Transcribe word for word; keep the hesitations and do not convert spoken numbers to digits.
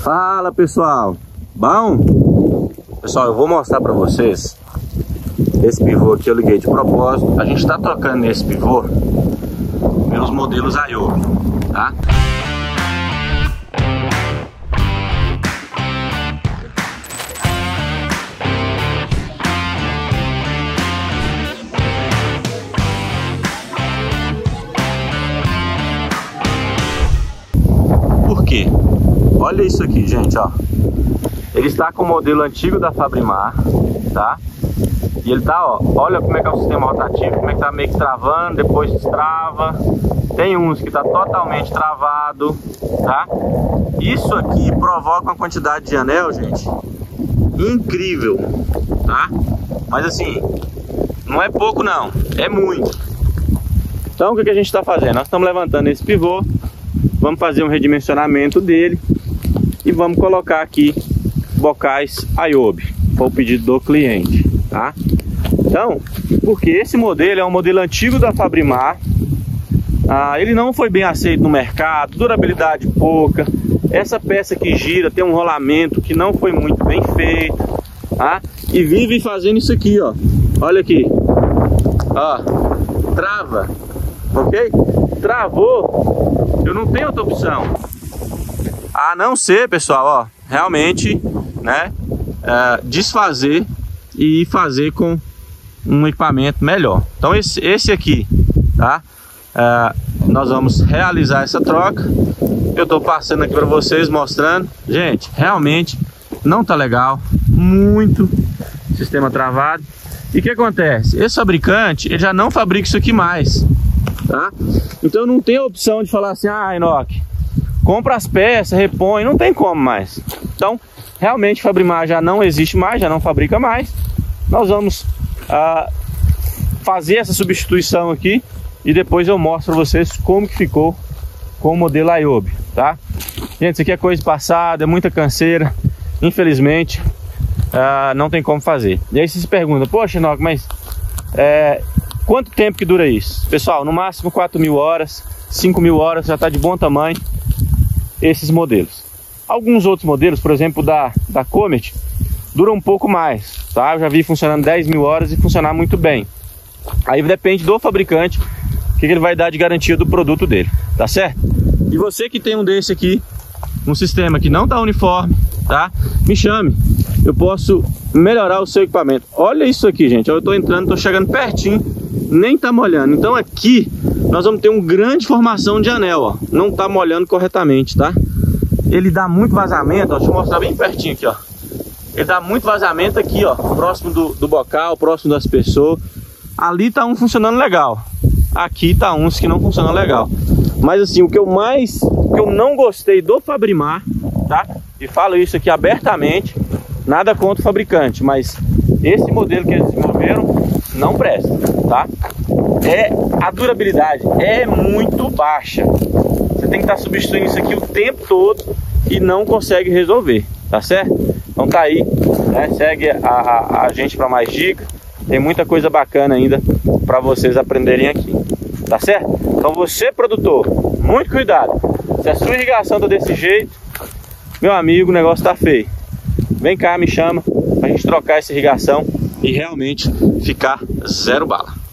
Fala pessoal, bom? Pessoal, eu vou mostrar para vocês esse pivô aqui. Eu liguei de propósito. A gente está trocando nesse pivô pelos modelos Ayobi, tá? Por quê? Olha isso aqui, gente, ó. Ele está com o modelo antigo da Fabrimar, tá? E ele tá, ó, olha como é que é o sistema rotativo, como é que tá meio que travando, depois destrava. Tem uns que tá totalmente travado, tá? Isso aqui provoca uma quantidade de anel, gente, incrível, tá? Mas assim, não é pouco não, é muito. Então o que, que a gente está fazendo? Nós estamos levantando esse pivô, vamos fazer um redimensionamento dele e vamos colocar aqui bocais Ayobi, foi o pedido do cliente, tá? Então, porque esse modelo é um modelo antigo da Fabrimar, ah, ele não foi bem aceito no mercado, durabilidade pouca, essa peça que gira tem um rolamento que não foi muito bem feito, tá? E vive fazendo isso aqui, ó, olha aqui, ó, trava, ok? Travou, eu não tenho outra opção a não ser, pessoal, ó, realmente, né, é, desfazer e fazer com um equipamento melhor. Então esse, esse aqui, tá, é, nós vamos realizar essa troca. Eu tô passando aqui para vocês, mostrando, gente, realmente não tá legal, muito sistema travado. E o que acontece? Esse fabricante, ele já não fabrica isso aqui mais, tá? Então não tem a opção de falar assim, ah, Enoque, compra as peças, repõe, não tem como mais. Então, realmente Fabrimar já não existe mais, já não fabrica mais. Nós vamos ah, fazer essa substituição aqui e depois eu mostro para vocês como que ficou com o modelo Ayobi, tá? Gente, isso aqui é coisa passada, é muita canseira, infelizmente, ah, não tem como fazer. E aí você se pergunta, poxa, Enoque, mas é, quanto tempo que dura isso? Pessoal, no máximo quatro mil horas, cinco mil horas, já está de bom tamanho esses modelos. Alguns outros modelos, por exemplo da, da Comet, duram um pouco mais, tá? Eu já vi funcionando dez mil horas e funcionar muito bem. Aí depende do fabricante, o que ele vai dar de garantia do produto dele, tá certo? E você que tem um desse aqui, um sistema que não tá uniforme, tá? Me chame, eu posso melhorar o seu equipamento. Olha isso aqui, gente, eu tô entrando, tô chegando pertinho, nem tá molhando. Então aqui nós vamos ter uma grande formação de anel, ó. Não tá molhando corretamente, tá? Ele dá muito vazamento, ó. Deixa eu mostrar bem pertinho aqui, ó. Ele dá muito vazamento aqui, ó, próximo do, do bocal, próximo das pessoas. Ali tá um funcionando legal, aqui tá uns que não funcionam legal. Mas assim, o que eu mais, o que eu não gostei do Fabrimar, tá? E falo isso aqui abertamente, nada contra o fabricante, mas esse modelo que eles desenvolveram não presta, tá? É, a durabilidade é muito baixa. Você tem que estar substituindo isso aqui o tempo todo e não consegue resolver, tá certo? Então tá aí, né? Segue a, a, a gente para mais dicas. Tem muita coisa bacana ainda para vocês aprenderem aqui, tá certo? Então você, produtor, muito cuidado. Se a sua irrigação tá desse jeito, meu amigo, o negócio tá feio. Vem cá, me chama pra gente trocar essa irrigação e realmente ficar zero bala.